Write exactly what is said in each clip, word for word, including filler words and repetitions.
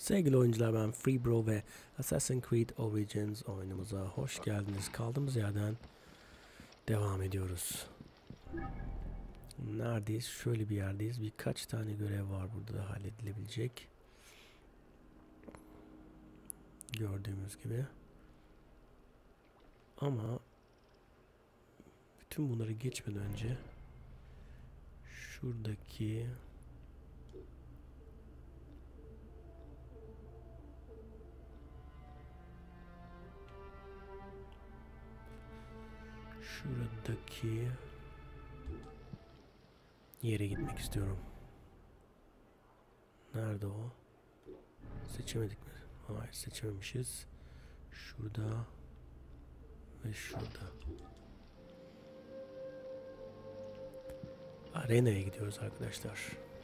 Sevgili oyuncular, ben Freebro ve Assassin's Creed Origins oyunumuza hoş geldiniz. Kaldığımız yerden devam ediyoruz. Neredeyiz? Şöyle bir yerdeyiz. Birkaç tane görev var burada da halledilebilecek. Gördüğümüz gibi. Ama bütün bunları geçmeden önce şuradaki şuradaki yere gitmek istiyorum. Nerede o? Seçemedik mi? Hayır, seçememişiz. Şurada ve şurada. Arena'ya gidiyoruz arkadaşlar.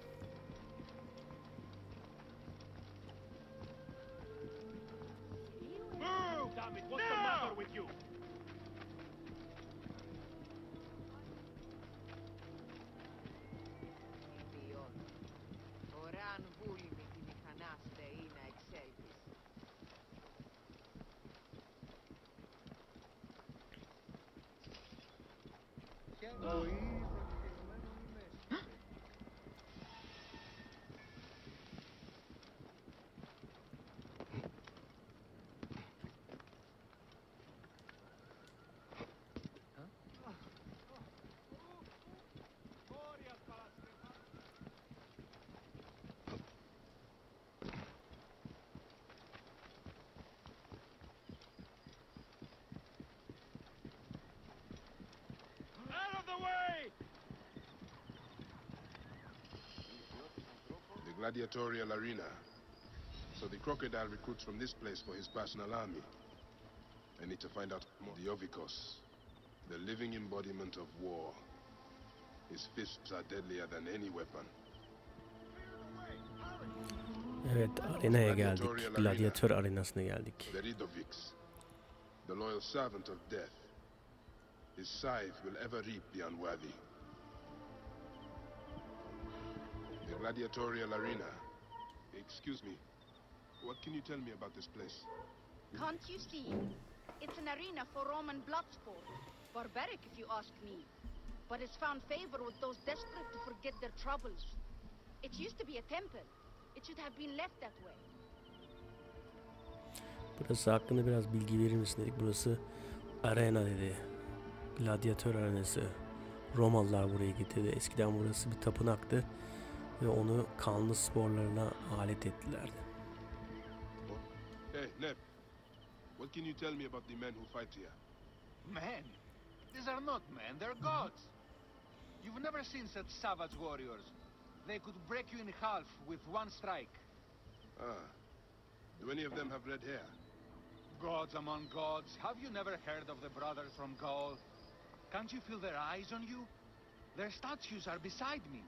Gladiatorial arena. So the crocodile recruits from this place for his personal army. I need to find out more. The Ovikos, the living embodiment of war. His fists are deadlier than any weapon. Evet, arenaya geldik. Gladyatör arenasına geldik. The Ridoviks, the loyal servant of death. His scythe will ever reap the unworthy. The gladiatorial arena. Excuse me. What can you tell me about this place? Can't you see? It's an arena for Roman blood sport. Barbaric, if you ask me. But it's found favor with those desperate to forget their troubles. It used to be a temple. It should have been left that way. Burası hakkında biraz bilgi verir misin dedik. Burası arena dedi. Gladyatör arenası. Romalılar buraya getirdi. Eskiden burası bir tapınaktı. Ve onu kanlı sporlarına alet ettilerdi. Hey, Neb. What can you tell me about the men who fight here? Men? These are not men, they're gods. You've never seen such savage warriors. They could break you in half with one strike. Ah. Do any of them have red hair? Gods among gods. Have you never heard of the brothers from Gaul? Can't you feel their eyes on you? Their statues are beside me.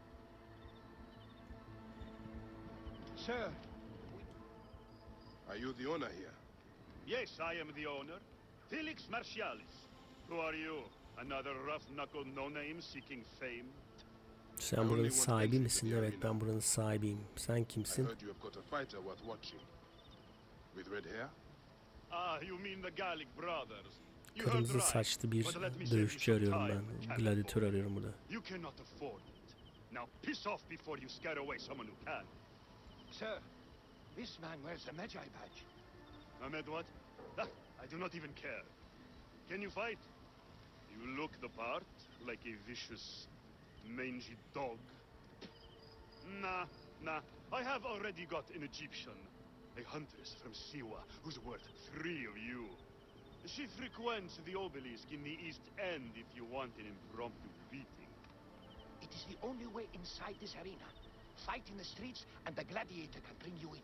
Sir, are you the owner here? Yes, I am the owner. Felix Martialis. Who are you? Another rough-knuckle no-name seeking fame? Sen buranın sahibi misin? Evet, ben buranın sahibiyim. Sen kimsin? I heard you have got a fighter worth watching. With red hair? Ah, you mean the Gallic brothers. Kırmızı saçlı bir dövüşçü arıyorum ben. Gladyatör arıyorum burada. You cannot afford it. Now piss off before you scare away someone who can. Sir, this man wears a Magi badge. Ahmed, what? Ah, I do not even care. Can you fight? You look the part, like a vicious, mangy dog. Nah, nah. I have already got an Egyptian, a huntress from Siwa, who's worth three of you. She frequents the obelisk in the East End if you want an impromptu beating. It is the only way inside this arena. Fight in the streets, and the gladiator can bring you in.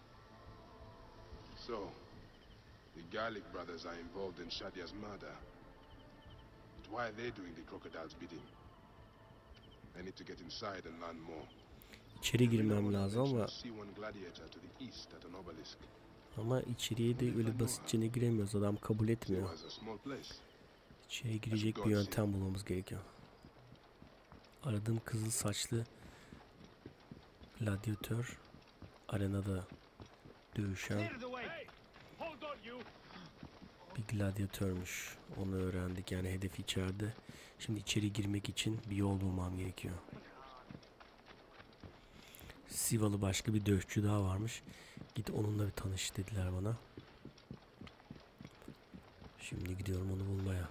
So, the Gallic brothers are involved in Shadia's murder. But why are they doing the crocodile's bidding? I need to get inside and learn more. İçeri girmem lazım ama See one gladiator to the east at an obelisk. ama içeriye de öyle basitçe giremiyoruz. Adam kabul etmiyor. İçeriye girecek bir yöntem bulmamız gerekiyor. Aradığım kızıl saçlı gladyatör arenada dövüşen Clear the way. Hey, hold on you. bir gladyatörmüş. Onu öğrendik, yani hedef içeride. Şimdi içeri girmek için bir yol bulmam gerekiyor. Sivalı başka bir dövüşçü daha varmış. Git onunla bir tanış dediler bana. Şimdi gidiyorum onu bulmaya.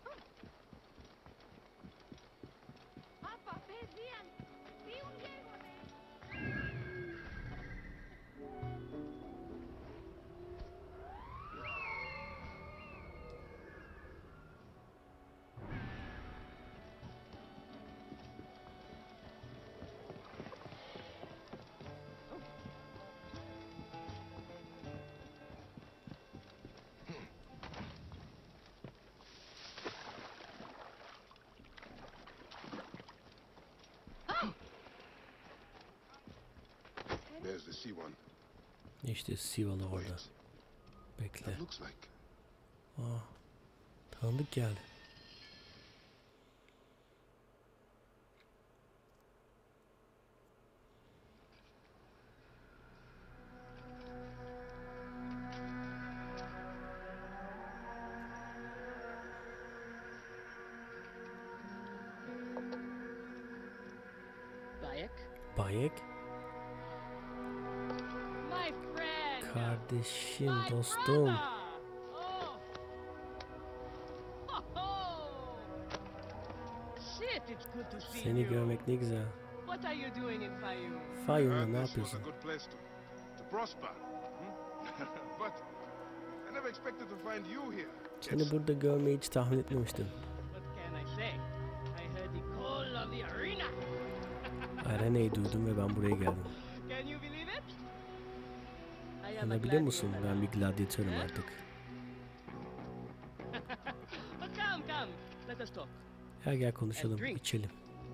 There's the sea one. İşte Sivalı orada. Wait, Bekle. that looks like. Aa, tanıdık geldi. Bayek? Bayek, My friend! kardeşim, My dostum. brother! Oh. Ho, ho. Shit, it's good to see Seni you. görmek ne güzel. What are you doing in Fayoum? Fayoum'da Heard ne this was a yapıyorsun? good place to, to prosper. Hmm? But I never expected to find you here. Seni burada görmeyi hiç tahmin etmemiştim. What can I say? I heard the call of the arena. Arena'yı duydum ve ben buraya geldim. Can you believe it? I am a İnanabiliyor musun? gladiator Ben bir now. gladyatörüm Huh? artık. Oh, come, come. Let us talk. Gel gel konuşalım, drink. içelim.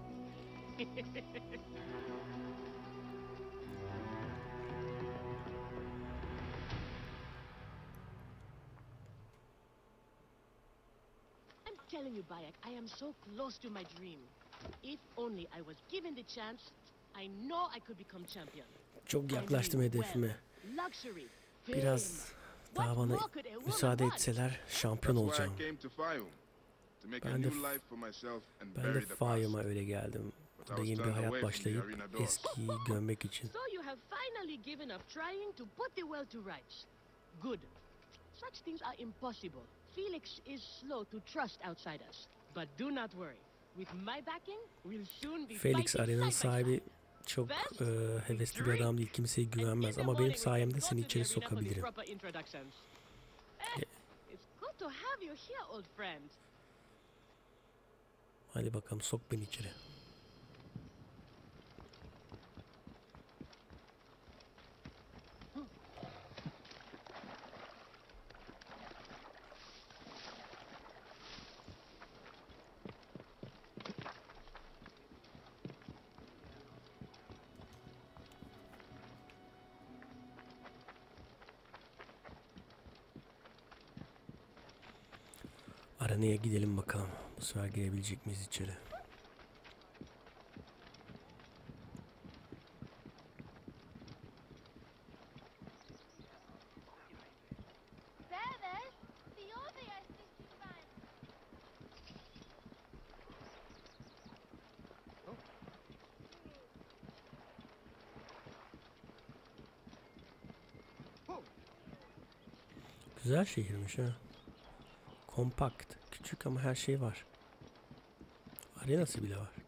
I'm telling you, Bayek, I am so close to my dream. If only I was given the chance, I know I could become champion. Çok yaklaştım hedefime. Luxury, Biraz daha bana müsaade etseler şampiyon That's why I olacağım. came to Fayoum, to make a Ben de new life for myself and Ben de bury the past. Fayoum'a öyle geldim. Burada yeni bir hayat başlayıp eskiyi gömmek için. So you have finally given up trying to put the world to rights. Good. Such things are impossible. Felix is slow to trust outsiders. But do not worry. With my backing, we'll soon be Felix fighting Arena'nın side by side. sahibi çok e, hevesli bir adam değil. Kimseye güvenmez ama benim sayemde seni içeri sokabilirim. Eh, it's good to have you here, old friend. Hadi bakalım, sok beni içeri. Arena'ya gidelim bakalım. Bu sefer girebilecek miyiz içeri? Güzel şehirmiş ha. Kompakt, küçük ama her şey var. Arenası bile var.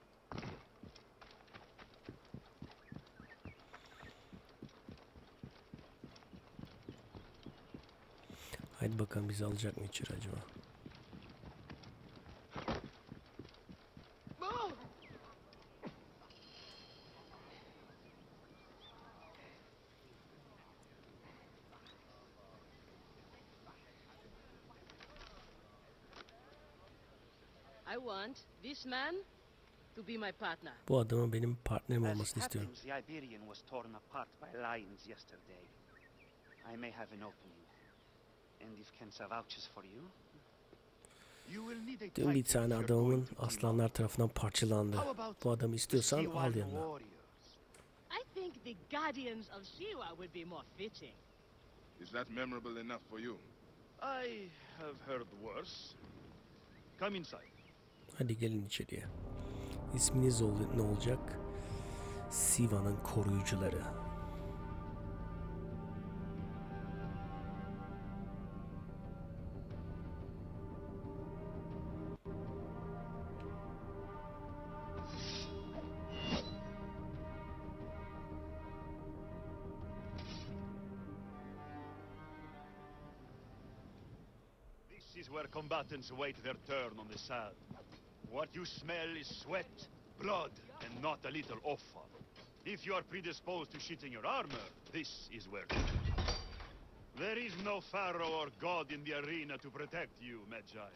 Haydi bakalım, bizi alacak mı içeri acaba? I want this man to be my partner. Bu adamın benim partnerim As it olmasını istiyorum. happens, the Iberian was torn apart by lions yesterday. I may have an opening. And if Kensa vouches for you, You will need a Dün bir title tane if you're adamımın going to aslanlar tarafından parçalandı. How about Bu adamı istiyorsan the al Siwan yanına. warriors? I think the Guardians of Siwa would be more fitting. Is that memorable enough for you? I have heard worse. Come inside. Hadi gelin içeriye. İsminiz ol ne olacak? Siva'nın koruyucuları. This is where combatants wait their turn on the sand. What you smell is sweat, blood, and not a little offer. If you are predisposed to shitting your armor, this is where to be. There is no pharaoh or god in the arena to protect you, Medjay.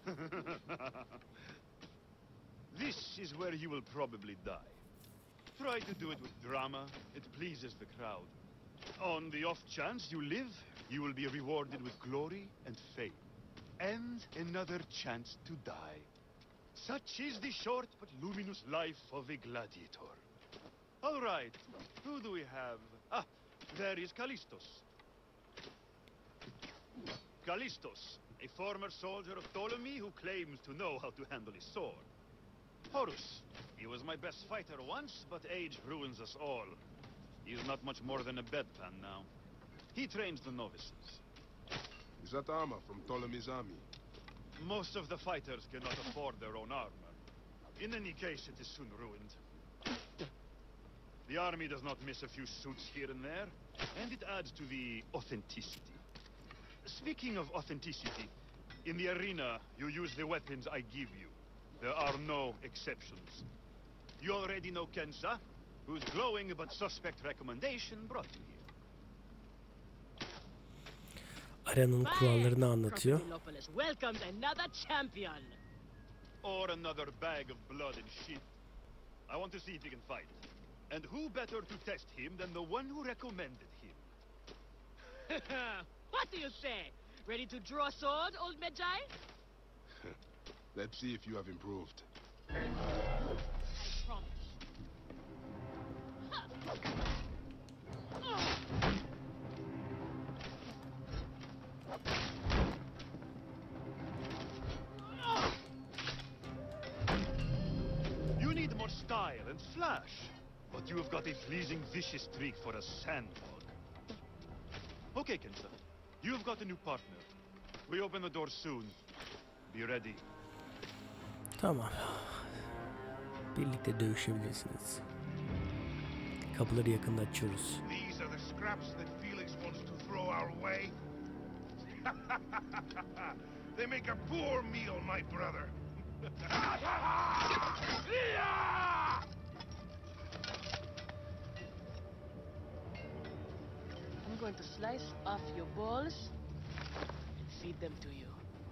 This is where you will probably die. Try to do it with drama. It pleases the crowd. On the off chance you live, you will be rewarded with glory and fame. And another chance to die. Such is the short but luminous life of a gladiator. All right, who do we have? Ah, there is Callistos. Callistos, a former soldier of Ptolemy who claims to know how to handle his sword. Horus, he was my best fighter once, but age ruins us all. He is not much more than a bedpan now. He trains the novices. Is that armor from Ptolemy's army? Most of the fighters cannot afford their own armor. In any case, it is soon ruined. The army does not miss a few suits here and there, and it adds to the authenticity. Speaking of authenticity, in the arena, you use the weapons I give you. There are no exceptions. You already know Kensa, whose glowing but suspect recommendation brought you here. Arenanın kurallarını anlatıyor. Welcomes another champion. Or another bag of blood and shit. I want to see if he can fight. And who better to test him than the one who recommended him? What do you say? Ready to draw sword, old Medjay? Let's see if you have improved. I promise. You need more style and flash. But you have got a pleasing vicious streak for a sandlog. Okay, Kensa. You have got a new partner. We open the door soon. Be ready. Tamam. Birlikte dövüşebilirsiniz. Kapıları yakında açıyoruz. These are the scraps that Felix wants to throw our way. They make a poor meal, my brother. I'm going to slice off your balls and feed them to you.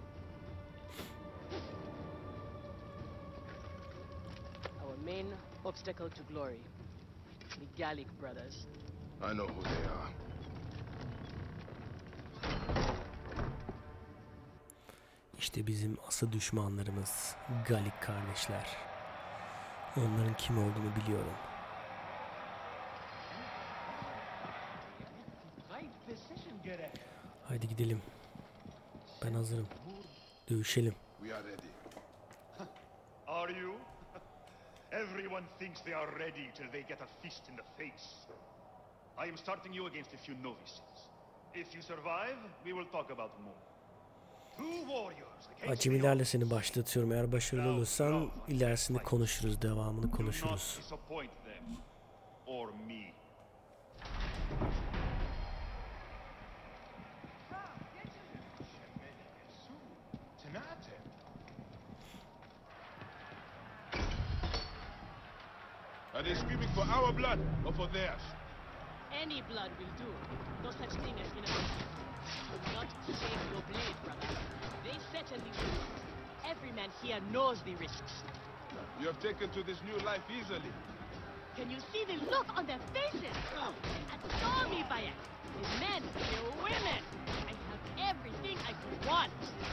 Our main obstacle to glory, the Gallic brothers. I know who they are. İşte bizim asıl düşmanlarımız Gallik kardeşler. Onların kim olduğunu biliyorum. Haydi gidelim. Ben hazırım. Dövüşelim. We are ready. Are you? Everyone thinks they are ready till they get a fist in the face. I am starting you against a few novices. If you survive, we will talk about more. Two warriors against Acemilerle seni başlatıyorum. Eğer başarılı olursan ilerisinde konuşuruz. Devamını konuşuruz. Do not disappoint them or me. Are they screaming for our blood or for theirs? Any blood will do. No such thing as innocence. Do not save your blade, brother. They certainly will. Every man here knows the risks. You have taken to this new life easily. Can you see the look on their faces? Adore me, Bayek. The men, the women. I have everything I could want.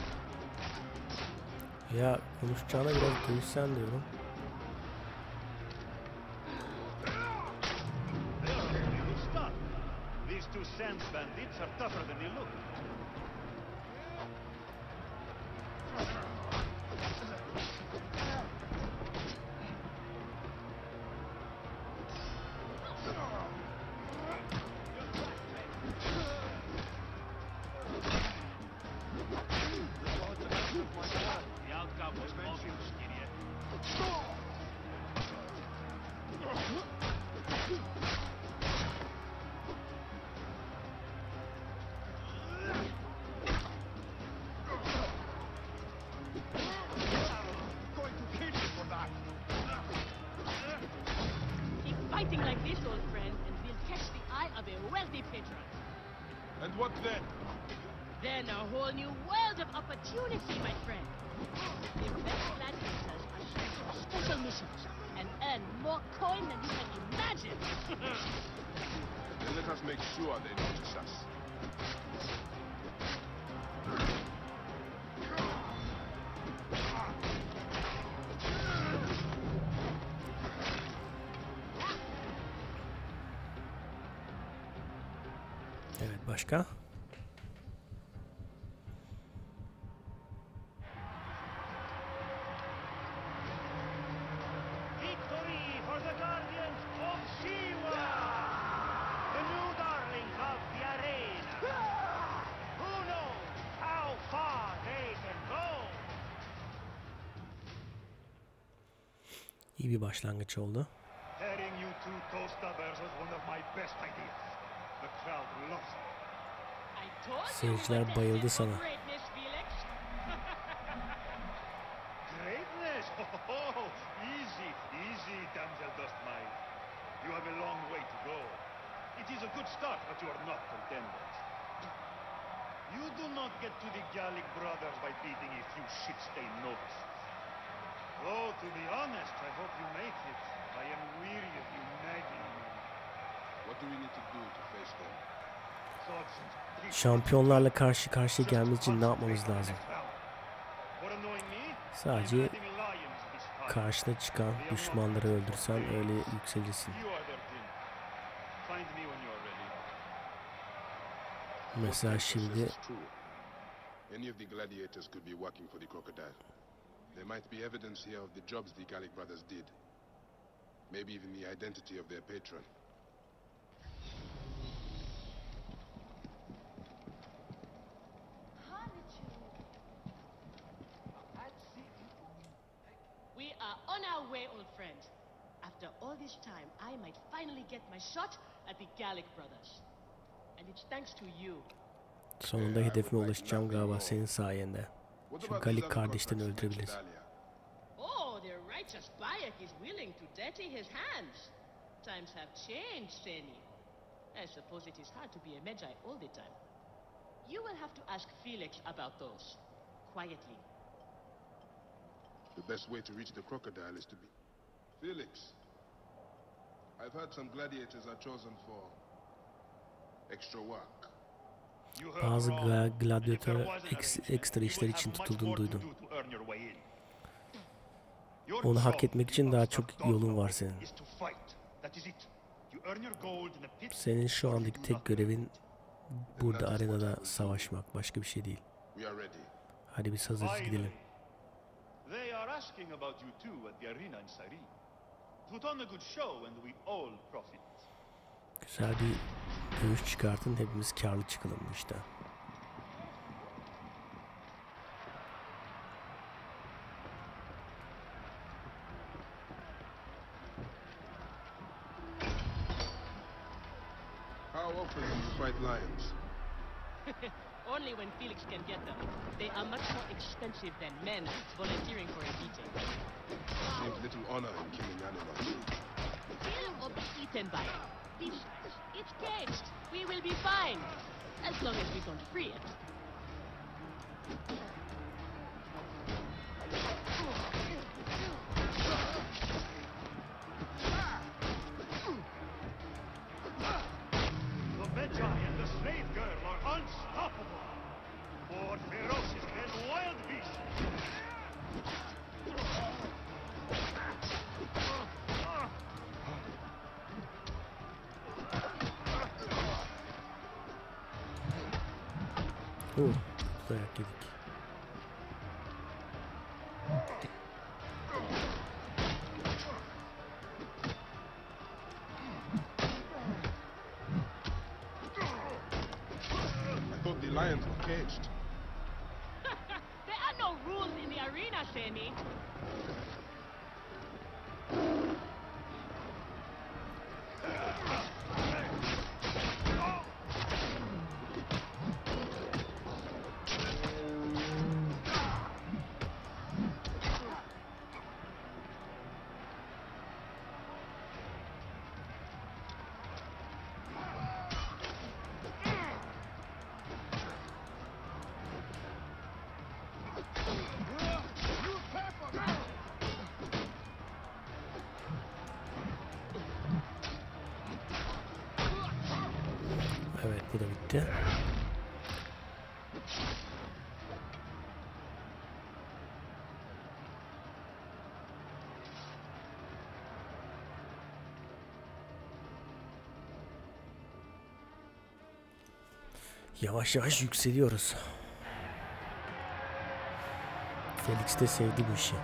Ya konuşacağına biraz dövüşsen diyorum. These two sand bandits are tougher than they look. The outcome was obvious, idiot. Keep fighting like this, old friend, and we'll catch the eye of a wealthy patron. And what then? Then a whole new world of opportunity, my friend. The best gladiators are sent on special missions and earn more coin than you can imagine. Then let us make sure they notice us. Evet, başka? Victory for the Guardians of Siwa! The new darlings of the arena! Who knows how far they can go? İyi bir başlangıç oldu. Pairing you two toe-stubbers was one of my best ideas. The crowd loves it. I told you Seyirciler we were bayıldı destined sana. for greatness, Felix. Greatness! Oh, easy, easy, damsel dust mite. You have a long way to go. It is a good start, but you are not contenders. You do not get to the Gallic brothers by beating a few shit-stained novices. Oh, to be honest, I hope you make it. I am weary of you nagging me. What do we need to do to face them? Thoughts and please- Şampiyonlarla karşı karşıya gelmemiz için ne yapmamız lazım? For annoying me, Sadece I'm letting lions this time. karşına çıkan düşmanları öldürsen öyle yükselirsin. You are their king. Find me when you are ready. Mesela What Hector şimdi says is true. Any of the gladiators could be working for the crocodile. There might be evidence here of the jobs the Gallic brothers did. Maybe even the identity of their patron. We are on our way, old friend. After all this time, I might finally get my shot at the Gallic brothers. And it's thanks to you. sonunda hedefime ulaşacağım galiba senin sayende. What Şu about Gallic these other kardeşlerini contracts you öldürebiliriz. mentioned earlier? Oh, the righteous Bayek is willing to dirty his hands. Times have changed, Seni. I suppose it is hard to be a Magi all the time. You will have to ask Felix about those. Quietly. The best way to reach the crocodile is to be... Felix, I've heard some gladiators are chosen for extra work. You heard Bazı wrong. gla- And if there gladyatör was an eks- arrangement, ekstra you işler would için have much tutulduğunu more to duydum. do to earn your way in. Your Onu hak job etmek için daha is çok not yolun var dogma, senin. is to fight. That is it. You earn your gold in a pit, Senin şu or you andaki do tek not. görevin burada that is what I arenada will do. savaşmak. Başka bir şey değil. We are ready. Hadi biz hazırız Finally. gidelim. They are asking about you too at the arena in Sari. Put on a good show and we all profit. Güzel bir dövüş çıkartın, hepimiz karlı çıkalım bu işte. How often do you fight lions? Only when Felix can get them. They are much more expensive than men volunteering for a beating. Seems little honor in killing animals. Kill or be eaten by it. Besides, it's caged. We will be fine. As long as we don't free it. The Magi and the slave girl are unstoppable. More ferocious than wild beasts. Oh, dayak yedik. I thought the lions were caged. There are no rules in the arena, Seni. Evet, bu da bitti. Yavaş yavaş yükseliyoruz. Felix de sevdi bu işi.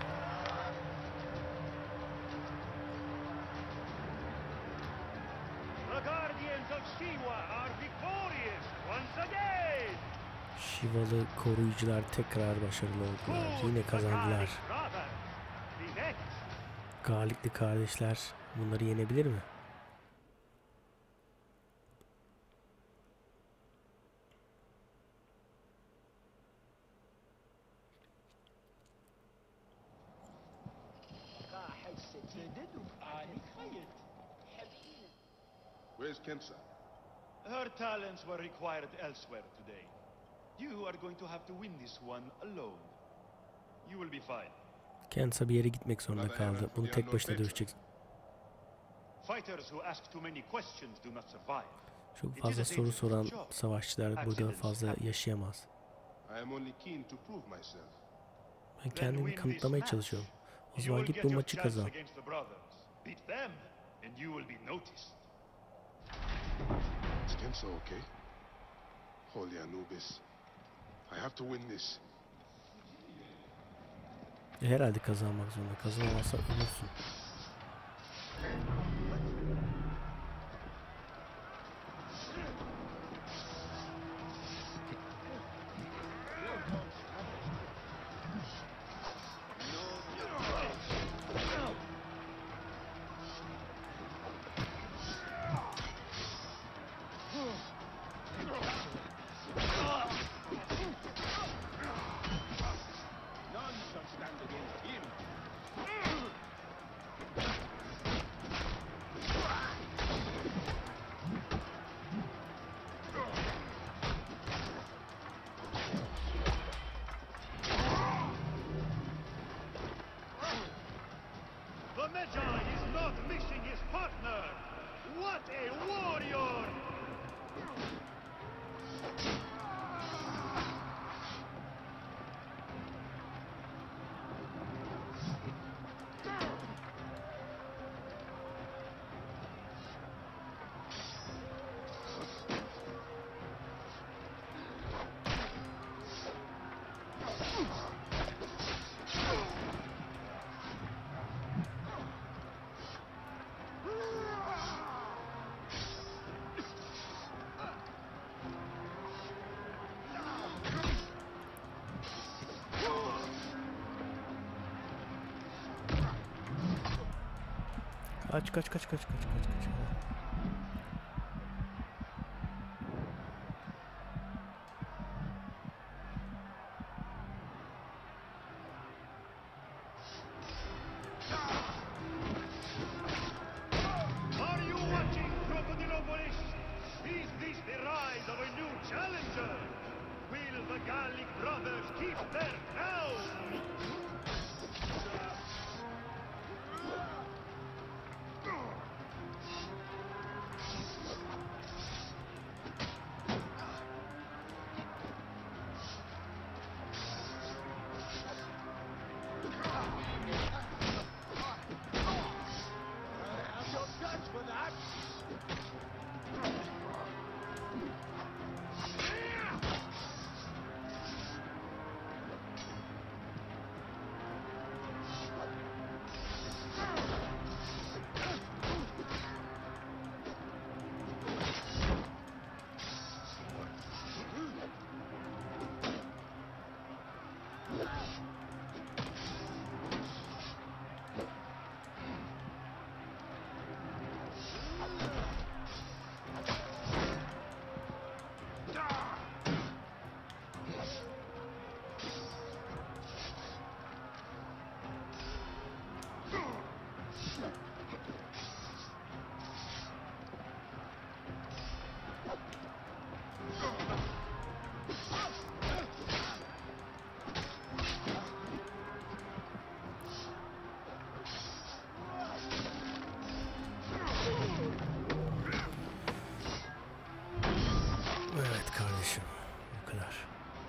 Şivalı koruyucular tekrar başarılı oldular. Yine kazandılar. Galikli kardeşler bunları yenebilir mi? Where's Kensa? Her talents were required elsewhere today. You are going to have to win this one alone. You will be fine. Kensa bir yere gitmek zorunda kaldı. Bunu tek başına dövüşecek. Fighters who ask too many questions do not survive. Çok fazla soru soran savaşçılar burada fazla yaşayamaz. Ben kendimi kanıtlamaya çalışıyorum. O zaman git bu maçı kazan. Is Kensa okay? Holy Anubis. I have to win this. Herhalde kazanmak zorunda. Kazanamazsan ölürsün. Kaç kaç kaç kaç kaç kaç kaç. Are you watching, Crocodilopolis? Is this the rise of a new challenger? Will the Gallic brothers keep their crown? kardeşim. O kadar.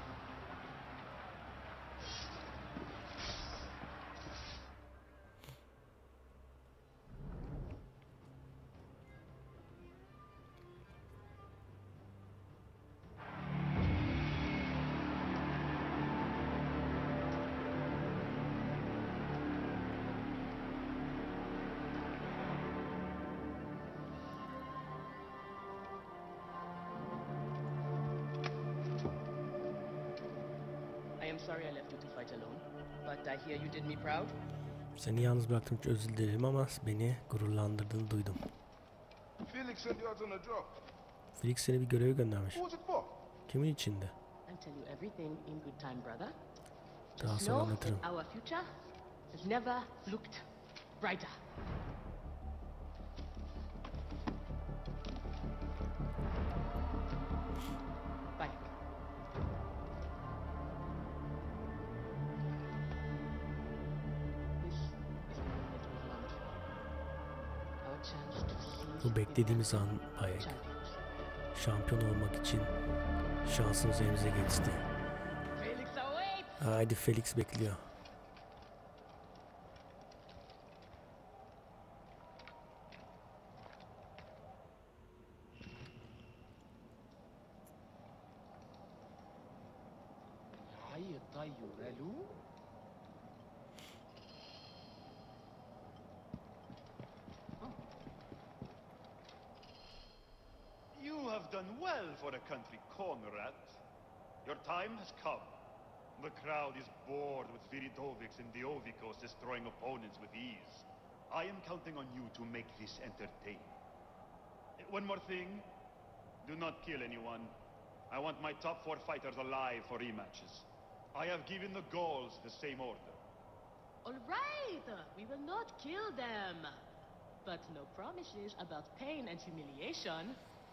I am sorry I left you to fight alone, but I hear you did me proud. Seni yalnız bıraktığım için özür dilerim ama beni gururlandırdığını duydum. Felix sent you out on a job. Felix seni bir göreve göndermiş. Who was it for? Kimin içinde? I'll tell you everything in good time, brother. Daha Just sonra know anlatırım. that our future has never looked brighter. Bye. This is the moment we've longed for. Our chance to seize Bu the beklediğimiz an Bayek. champions. Şampiyon olmak için şansımız elimize geçti. Felix awaits! Haydi Felix bekliyor. هاي الطيور الو You have done well for a country Conrad. Your time has come. The crowd is bored with Viridovics and Diovikos destroying opponents with ease. I am counting on you to make this entertaining. One more thing. Do not kill anyone. I want my top four fighters alive for rematches. I have given the Gauls the same order. All right, we will not kill them. But no promises about pain and humiliation.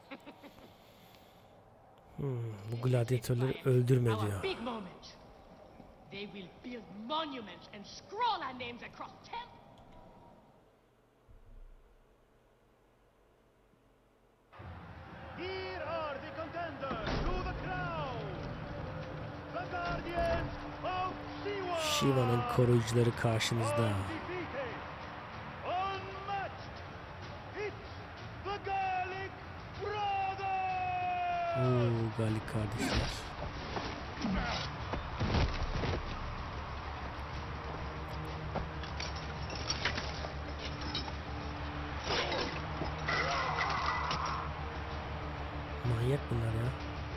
Hmm, bu gladyatörleri öldürme Our diyor. big moment. They will build monuments and scroll our names across ten. Here are the contenders to the crown. The Guardians of Shiva. Shiva'nın koruyucuları karşınızda. Undefeated, unmatched. It's the Gallic Brothers. Oo, Gallik kardeşler. Manyak bunlar ya.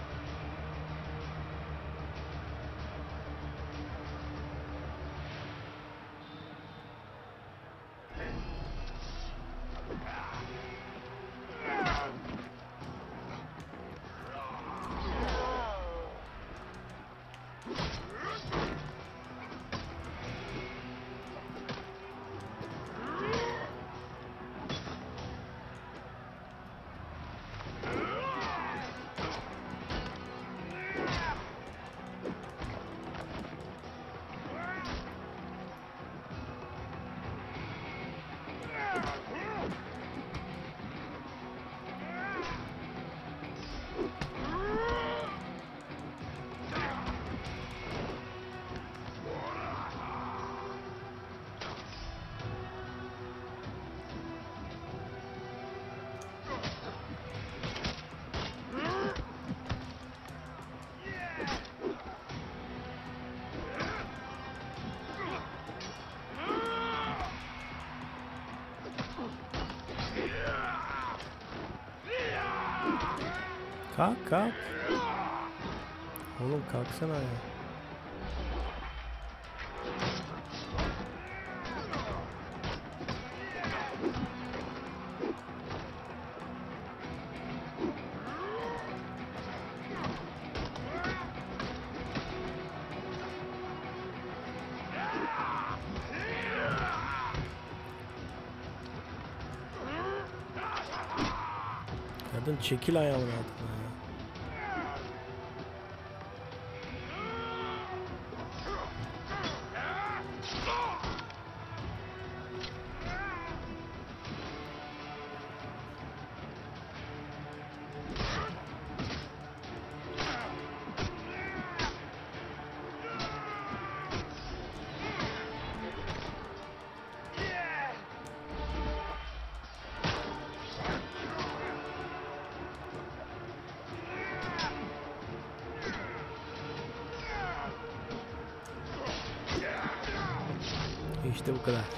Kalk kalk. Oğlum kalksana ya. Kadın çekil ayağımın altına ya. İşte bu kadar.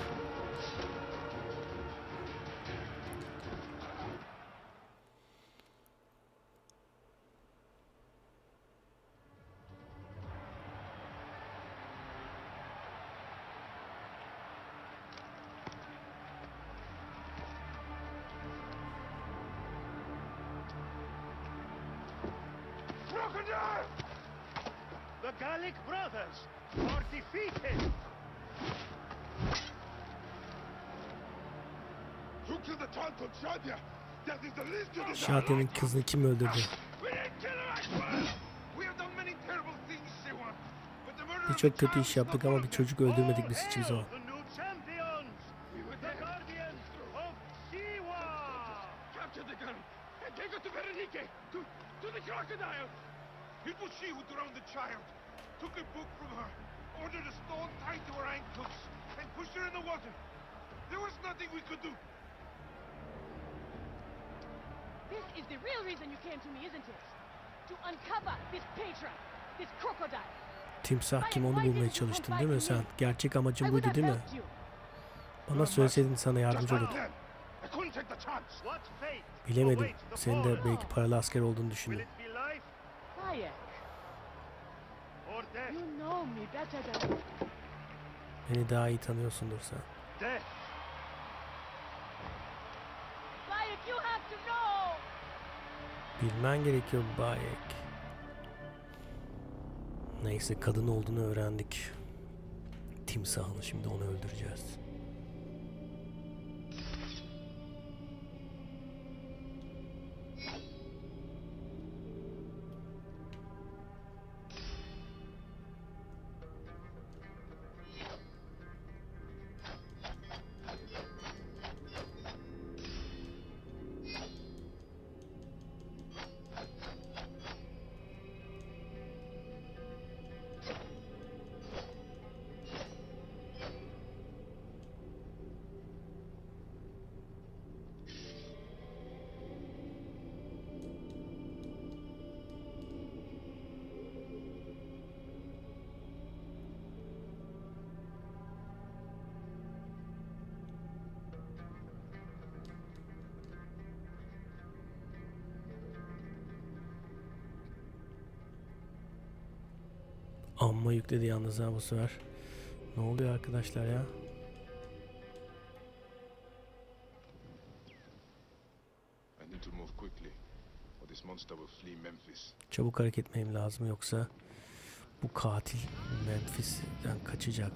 Crocodile! The Gallic brothers are defeated! You killed the child called Shadia. That is the least you deserve. Şadia'nın kızını kim öldürdü? We didn't kill her, I swear. We have done many terrible things, Siwa. But the murder of Birçok the kötü child iş is yaptık not ama one bir of them. çocuk öldürmedik biz hiçbir zaman. The new champions! We were The there. guardians of Siwa! Capture the gun and take her to Berenice, to, to the crocodile. It was she who drowned the child. Took a book from her, ordered a stone tied to her ankles, and pushed her in the water. There was nothing we could do. This is the real reason you came to me, isn't it? To uncover this patron, this crocodile. Timsah kim onu bulmaya çalıştın değil mi sen? Gerçek amacın buydu değil mi? Bana söyleseydin sana yardımcı olurdum. I couldn't take the chance. What fate? Bilemedim. Senin de belki paralı asker olduğunu Will düşündüm. it be life Bayek, or death? you know me better than... Beni daha iyi tanıyorsundur sen. Death! Bayek, you have to know! Bilmen gerekiyor Bayek. Neyse kadın olduğunu öğrendik. Timsahını şimdi onu öldüreceğiz. Amma yükledi yalnız ha bu sefer. Ne oluyor arkadaşlar ya? I need to move quickly, or this monster will flee Memphis. Çabuk hareket etmem lazım yoksa bu katil Memphis'ten kaçacak.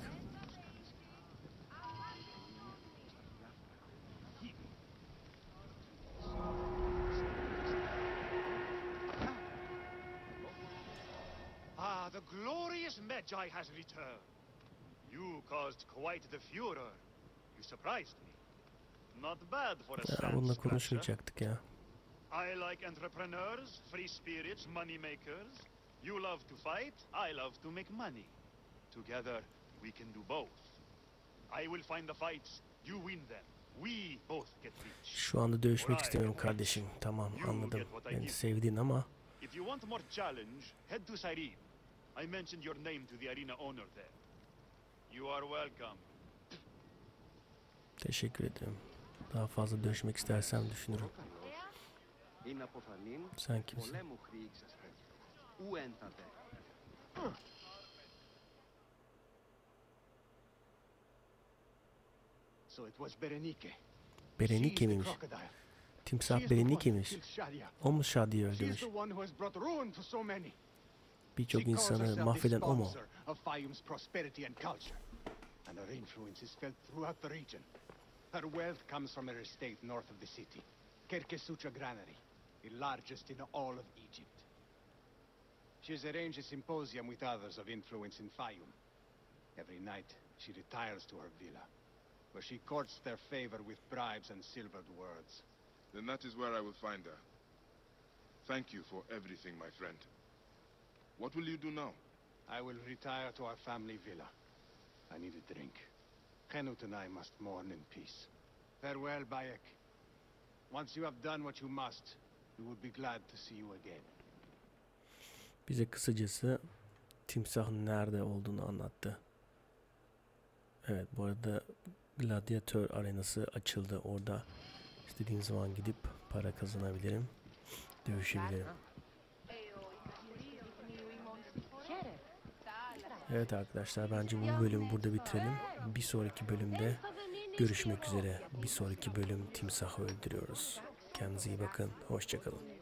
Ah, the glorious Magi has returned. You caused quite the furor. You surprised me. Not bad for a Ya sand bununla scratcher. konuşmayacaktık ya. I like entrepreneurs, free spirits, money makers. You love to fight, I love to make money. Together, we can do both. I will find the fights, you win them. We both get rich. Şu anda dövüşmek istemiyorum kardeşim. Tamam anladım. Beni sevdin ama If you want more challenge, head to Cyrene. I mentioned your name to the arena owner there. You are welcome. teşekkür ederim. Daha fazla dövüşmek istersem düşünürüm. Sen kimsin? So it was Berenice. Berenike miymiş? Timsah Berenike'miş. O mu Shadia'yı öldürmüş? Birçok insanı mahveden o mu? And her influence is felt throughout the region. Her wealth comes from her estate north of the city, Kerkesucha Granary, the largest in all of Egypt. She has arranged a symposium with others of influence in Fayum. Every night, she retires to her villa, where she courts their favor with bribes and silvered words. Then that is where I will find her. Thank you for everything, my friend. What will you do now? I will retire to our family villa. I need a drink. Henut and I must mourn in peace. Farewell, Bayek. Once you have done what you must, we would be glad to see you again. Bize kısacası timsahın nerede olduğunu anlattı. Evet, bu arada gladyatör arenası açıldı. Orada istediğim zaman gidip para kazanabilirim. Dövüşebilirim. Evet arkadaşlar, bence bu bölümü burada bitirelim. Bir sonraki bölümde görüşmek üzere. Bir sonraki bölüm timsahı öldürüyoruz. Kendinize iyi bakın. Hoşça kalın.